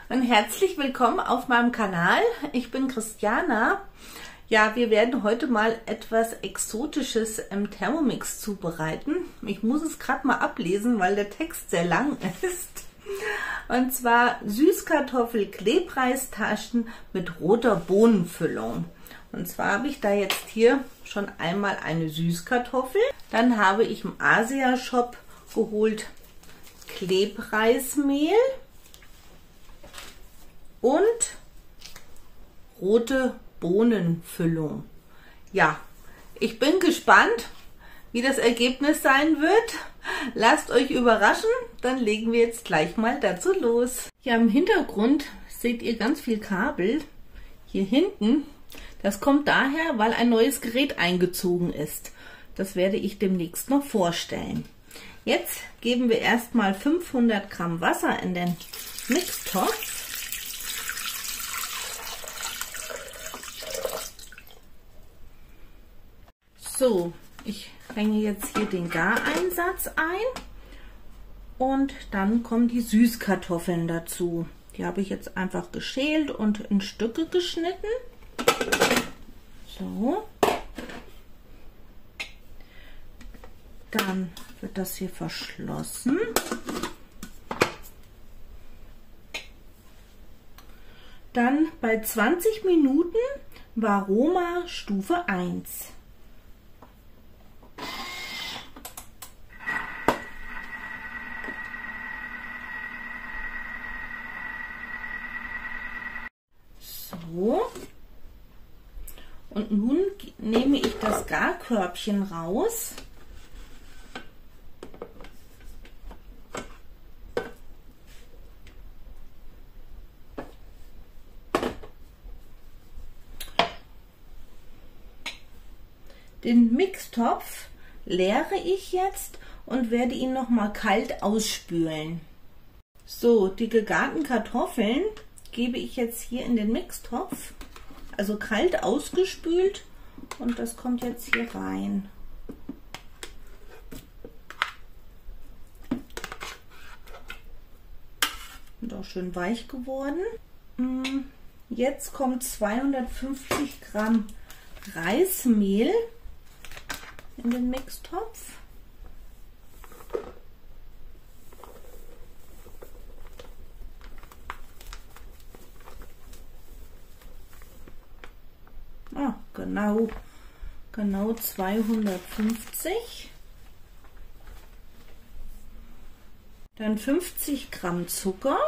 und herzlich willkommen auf meinem Kanal. Ich bin Christiana. Ja, wir werden heute mal etwas Exotisches im Thermomix zubereiten. Ich muss es gerade mal ablesen, weil der Text sehr lang ist. Und zwar Süßkartoffel-Klebreistaschen mit roter Bohnenfüllung. Und zwar habe ich da jetzt hier schon einmal eine Süßkartoffel. Dann habe ich im Asia-Shop geholt Klebreismehl und rote Bohnenfüllung. Ja, ich bin gespannt, wie das Ergebnis sein wird. Lasst euch überraschen, dann legen wir jetzt gleich mal dazu los. Ja, im Hintergrund seht ihr ganz viel Kabel. Hier hinten, das kommt daher, weil ein neues Gerät eingezogen ist. Das werde ich demnächst noch vorstellen. Jetzt geben wir erstmal 500 Gramm Wasser in den Mixtopf. So, ich bringe jetzt hier den Gareinsatz ein und dann kommen die Süßkartoffeln dazu. Die habe ich jetzt einfach geschält und in Stücke geschnitten. So. Dann wird das hier verschlossen. Dann bei 20 Minuten Varoma Stufe 1. So. Und nun nehme ich das Garkörbchen raus. Den Mixtopf leere ich jetzt und werde ihn noch mal kalt ausspülen. So, die gegarten Kartoffeln gebe ich jetzt hier in den Mixtopf, also kalt ausgespült, und das kommt jetzt hier rein. Und auch schön weich geworden. Jetzt kommt 250 Gramm Reismehl in den Mixtopf. Genau 250. Dann 50 Gramm Zucker.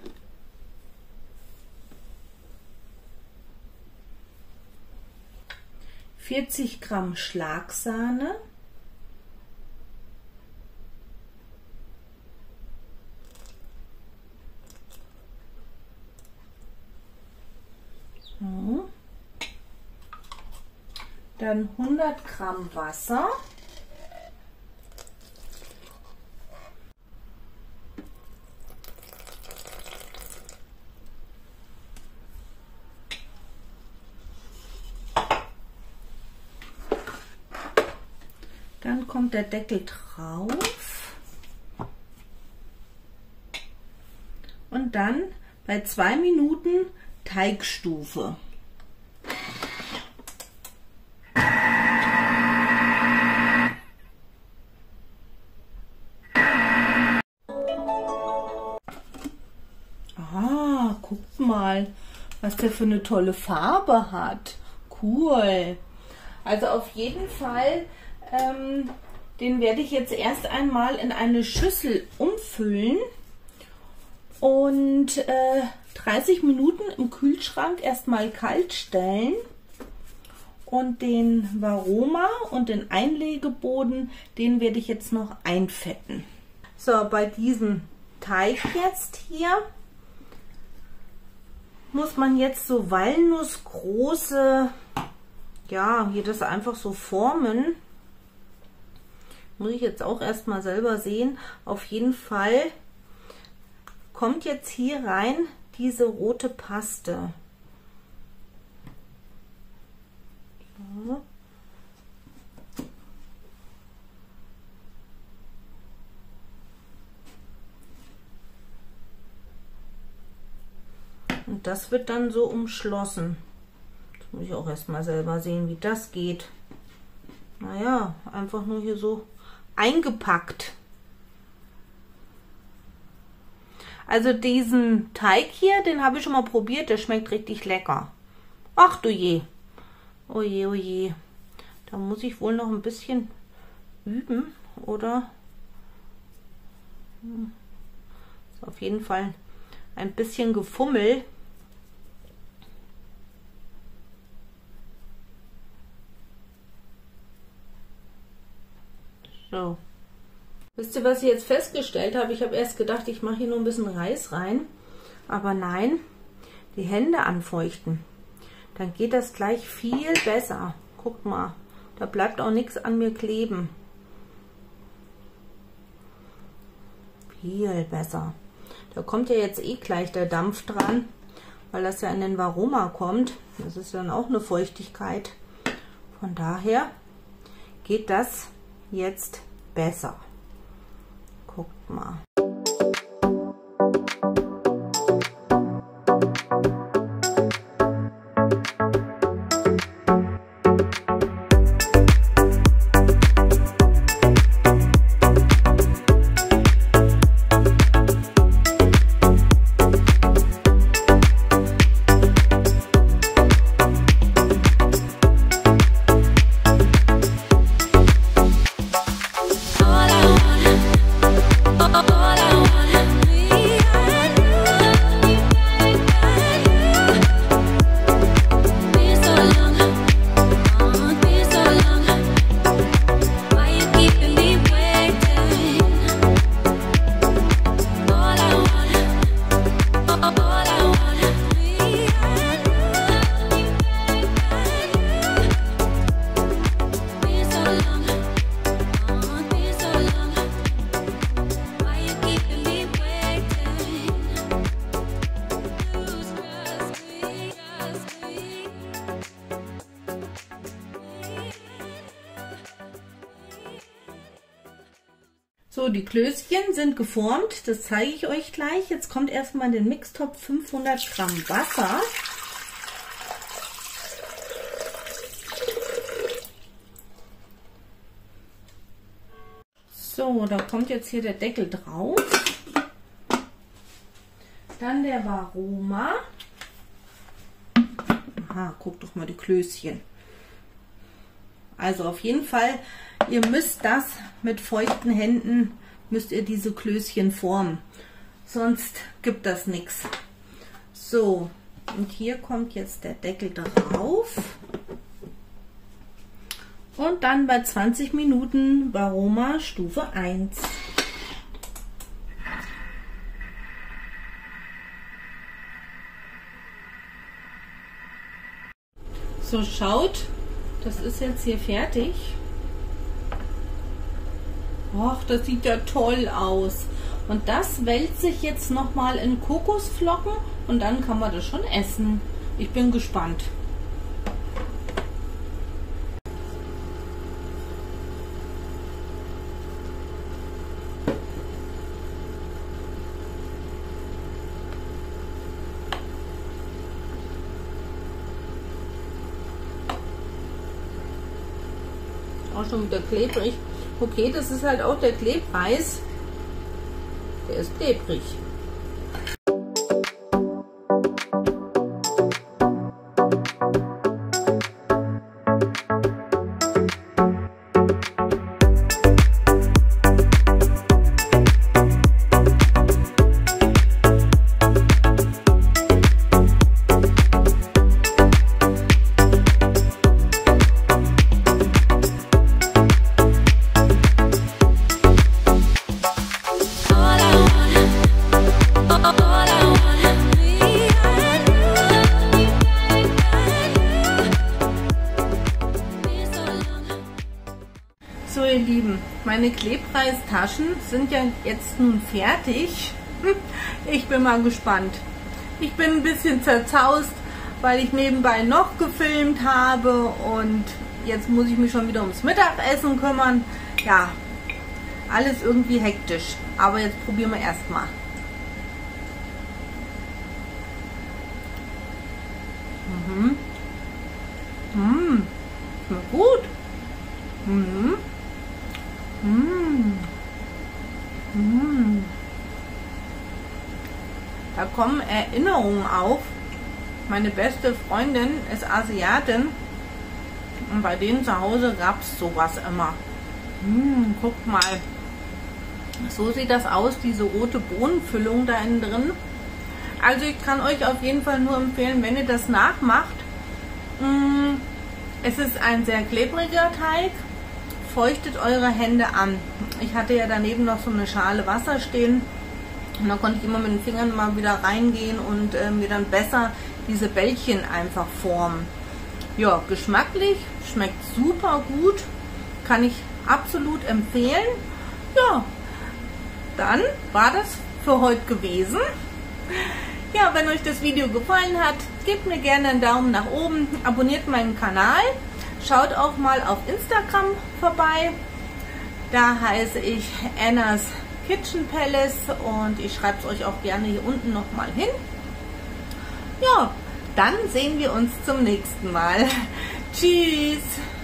,40 Gramm Schlagsahne. So. Dann 100 Gramm Wasser. Dann kommt der Deckel drauf. Und dann bei 2 Minuten Teigstufe. Guckt mal, was der für eine tolle Farbe hat. Cool. Also auf jeden Fall, den werde ich jetzt erst einmal in eine Schüssel umfüllen und 30 Minuten im Kühlschrank erstmal kalt stellen. Und den Varoma und den Einlegeboden, den werde ich jetzt noch einfetten. So, bei diesem Teig jetzt hier muss man jetzt so walnussgroße, ja, hier das einfach so formen. Muss ich jetzt auch erstmal selber sehen. Auf jeden Fall kommt jetzt hier rein diese rote Paste. So. Und das wird dann so umschlossen. Das muss ich auch erstmal selber sehen, wie das geht. Naja, einfach nur hier so eingepackt. Also diesen Teig hier, den habe ich schon mal probiert, der schmeckt richtig lecker. Ach du je. Oh je, oh je. Da muss ich wohl noch ein bisschen üben, oder? Ist auf jeden Fall ein bisschen Gefummel. So. Wisst ihr, was ich jetzt festgestellt habe? Ich habe erst gedacht, ich mache hier nur ein bisschen Reis rein. Aber nein, die Hände anfeuchten. Dann geht das gleich viel besser. Guckt mal, da bleibt auch nichts an mir kleben. Viel besser. Da kommt ja jetzt eh gleich der Dampf dran, weil das ja in den Varoma kommt. Das ist dann auch eine Feuchtigkeit. Von daher geht das jetzt besser. Guckt mal. So, die Klößchen sind geformt, das zeige ich euch gleich. Jetzt kommt erstmal in den Mixtopf 500 Gramm Wasser. So, da kommt jetzt hier der Deckel drauf. Dann der Varoma. Aha, guckt doch mal die Klößchen. Also auf jeden Fall, ihr müsst das mit feuchten Händen, müsst ihr diese Klößchen formen. Sonst gibt das nichts. So, und hier kommt jetzt der Deckel drauf. Und dann bei 20 Minuten Varoma Stufe 1. So, schaut. Das ist jetzt hier fertig. Och, das sieht ja toll aus. Und das wälze ich jetzt nochmal in Kokosflocken und dann kann man das schon essen. Ich bin gespannt. Auch schon wieder klebrig. Okay, das ist halt auch der Klebreis. Der ist klebrig. So ihr Lieben, meine Klebreistaschen sind ja jetzt nun fertig. Ich bin mal gespannt. Ich bin ein bisschen zerzaust, weil ich nebenbei noch gefilmt habe und jetzt muss ich mich schon wieder ums Mittagessen kümmern. Ja, alles irgendwie hektisch, aber jetzt probieren wir erstmal. Schmeckt gut. Da kommen Erinnerungen auf. Meine beste Freundin ist Asiatin und bei denen zu Hause gab es sowas immer. Guckt mal, so sieht das aus, diese rote Bohnenfüllung da innen drin. Also ich kann euch auf jeden Fall nur empfehlen, wenn ihr das nachmacht. Es ist ein sehr klebriger Teig. Feuchtet eure Hände an. Ich hatte ja daneben noch so eine Schale Wasser stehen. Und da konnte ich immer mit den Fingern mal wieder reingehen und mir dann besser diese Bällchen einfach formen. Ja, geschmacklich, schmeckt super gut. Kann ich absolut empfehlen. Ja, dann war das für heute gewesen. Ja, wenn euch das Video gefallen hat, gebt mir gerne einen Daumen nach oben, abonniert meinen Kanal, schaut auch mal auf Instagram vorbei. Da heiße ich Anna's Kitchen Palace und ich schreibe es euch auch gerne hier unten nochmal hin. Ja, dann sehen wir uns zum nächsten Mal. Tschüss!